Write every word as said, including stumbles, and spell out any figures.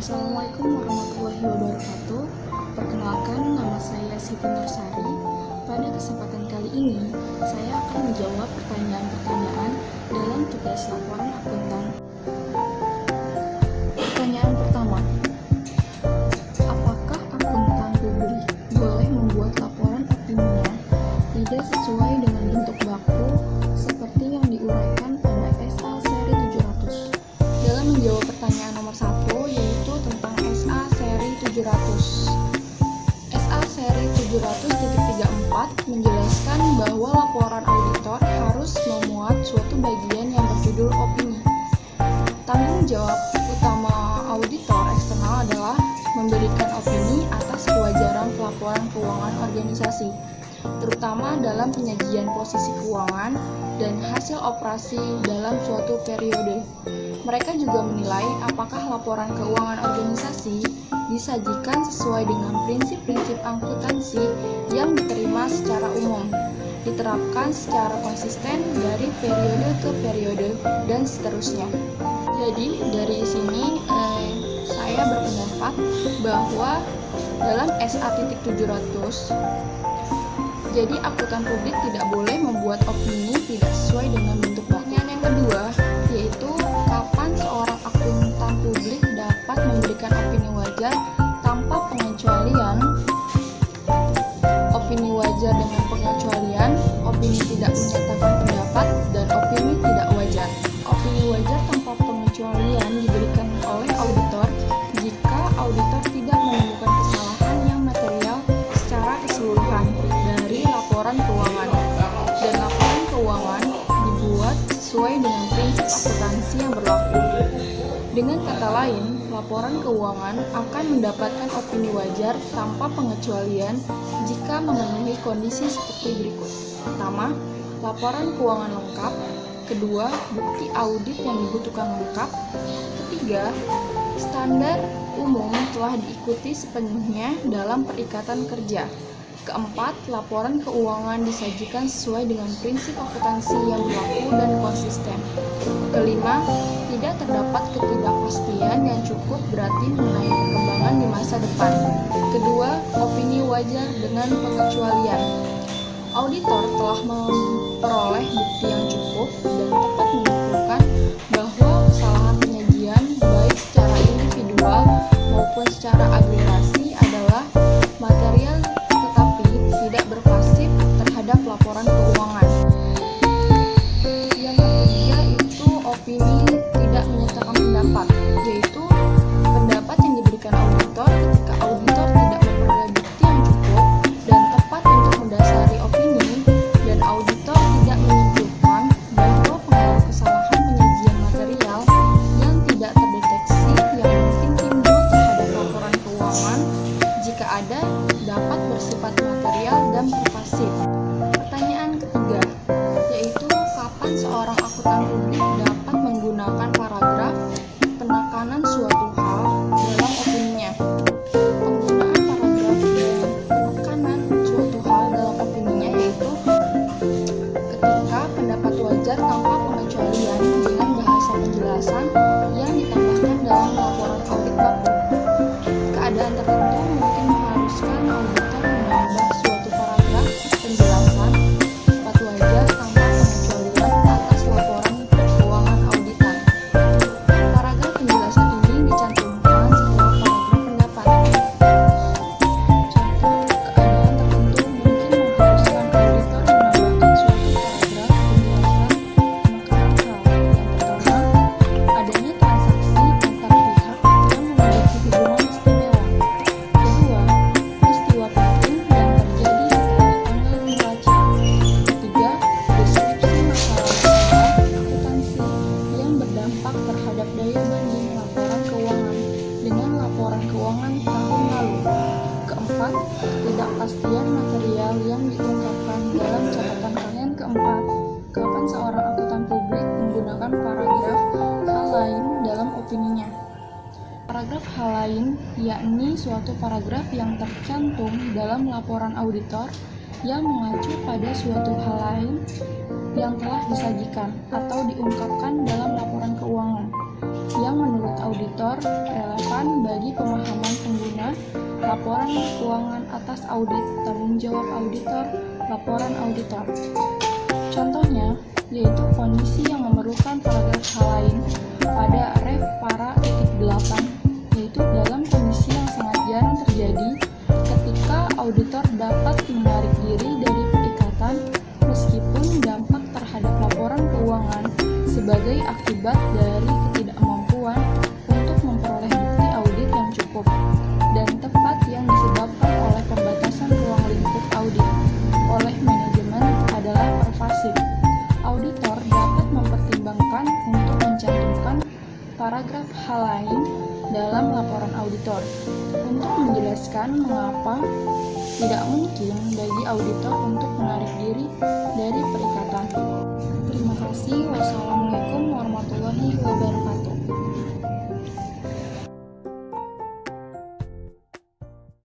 Assalamualaikum warahmatullahi wabarakatuh. Perkenalkan, nama saya Siti Nursari. Pada kesempatan kali ini, saya akan menjawab pertanyaan-pertanyaan dalam tugas laporan akuntan. Pertanyaan pertama, apakah akuntan publik boleh membuat laporan opininya tidak sesuai dengan bentuk baku seperti yang diuraikan pada S A seri tujuh ratus? Dalam menjawab pertanyaan nomor satu, yaitu tentang S A seri tujuh ratus. S A seri tujuh ratus titik tiga puluh empat menjelaskan bahwa laporan auditor harus memuat suatu bagian yang berjudul opini. Tanggung jawab utama auditor eksternal adalah memberikan opini atas kewajaran pelaporan keuangan organisasi, terutama dalam penyajian posisi keuangan dan hasil operasi dalam suatu periode. Mereka juga menilai apakah laporan keuangan organisasi disajikan sesuai dengan prinsip-prinsip akuntansi yang diterima secara umum, diterapkan secara konsisten dari periode ke periode, dan seterusnya. Jadi dari sini eh, saya berpendapat bahwa dalam S A tujuh ratus, jadi akuntan publik tidak boleh membuat opini tidak sesuai dengan bentuk bagian. Yang kedua, yaitu kapan seorang akuntan publik dapat memberikan opini wajar tanpa pengecualian. Opini wajar dengan pengecualian, opini tidak menyatakan pendapat, dan opini tidak wajar. Opini wajar tanpa pengecualian diberikan oleh auditor jika auditor tidak menemukan kesalahan yang material secara keseluruhan dari laporan keuangan, dan laporan keuangan dibuat sesuai dengan prinsip akuntansi yang berlaku. Dengan kata lain, laporan keuangan akan mendapatkan opini wajar tanpa pengecualian jika memenuhi kondisi seperti berikut. Pertama, laporan keuangan lengkap. Kedua, bukti audit yang dibutuhkan lengkap. Ketiga, standar umum telah diikuti sepenuhnya dalam perikatan kerja. Keempat, laporan keuangan disajikan sesuai dengan prinsip akuntansi yang berlaku dan konsisten. Kelima, tidak terdapat ketidakpastian yang cukup berarti mengenai perkembangan di masa depan. Kedua, opini wajar dengan pengecualian. Auditor telah memperoleh bukti yang cukup dan tepat menyimpulkan bahwa kesalahan penyajian baik secara individual maupun secara agregasi adalah material tetapi tidak berpasif terhadap laporan keuangan. Yang ketiga itu opini tidak menyatakan pendapat, yaitu pendapat yang diberikan auditor ketika auditor tidak memperoleh bukti yang cukup dan tepat untuk mendasari opini, dan auditor tidak menyimpulkan bahwa pengaruh kesalahan penyajian material yang tidak terdeteksi yang mungkin timbul terhadap laporan keuangan, jika ada, dapat bersifat material dan pervasif. Pertanyaan ketiga, yaitu kapan seorang akuntan publik dapat menggunakan paragraf penekanan suatu hal dalam opininya. Penggunaan paragraf penekanan suatu hal dalam opininya yaitu ketika pendapat wajar tanpa pengecualian dengan bahasa penjelasan yang ditambahkan dalam laporan audit baku. Keadaan tertentu mungkin mengharuskan auditor menambah suatu paragraf penjelasan pendapat wajar tanpa pengecualian atas laporan keuangan auditan. Paragraf penjelasan ini dicantumkan setelah paragraf pendapat. Contoh, keadaan tertentu mungkin mengharuskan auditor menambahkan suatu paragraf penjelasan penekanan hal. Yang pertama, adanya transaksi antar pihak yang memiliki hubungan istimewa. Kedua, peristiwa penting yang terjadi setelah tanggal membaca. Ketiga, deskripsi masalah-masalah akuntansi yang berdampak terhadap daya banding laporan keuangan dengan laporan keuangan tahun lalu. Keempat, ketidakpastian material yang diungkapkan dalam catatan kalian. Keempat, kapan seorang akuntan publik menggunakan paragraf hal lain dalam opininya. Paragraf hal lain yakni suatu paragraf yang tercantum dalam laporan auditor yang mengacu pada suatu hal lain yang telah disajikan atau diungkapkan dalam laporan keuangan. yang menurut auditor relevan bagi pemahaman pengguna laporan keuangan atas audit tanggung jawab auditor, laporan auditor. Contohnya, yaitu kondisi yang memerlukan paragraf hal lain pada ref para titik delapan, yaitu dalam kondisi yang sangat jarang terjadi ketika auditor dapat menarik diri dari perikatan meskipun dampak terhadap laporan keuangan sebagai akibat dari ketidakmampuan untuk memperoleh bukti audit yang cukup dan tepat yang disebabkan oleh pembatasan ruang lingkup audit oleh manajemen adalah pervasif. Auditor dapat mempertimbangkan untuk mencantumkan paragraf hal lain dalam laporan auditor untuk menjelaskan mengapa tidak mungkin bagi auditor untuk menarik diri dari perikatan. Terima kasih. Wassalamualaikum warahmatullahi wabarakatuh.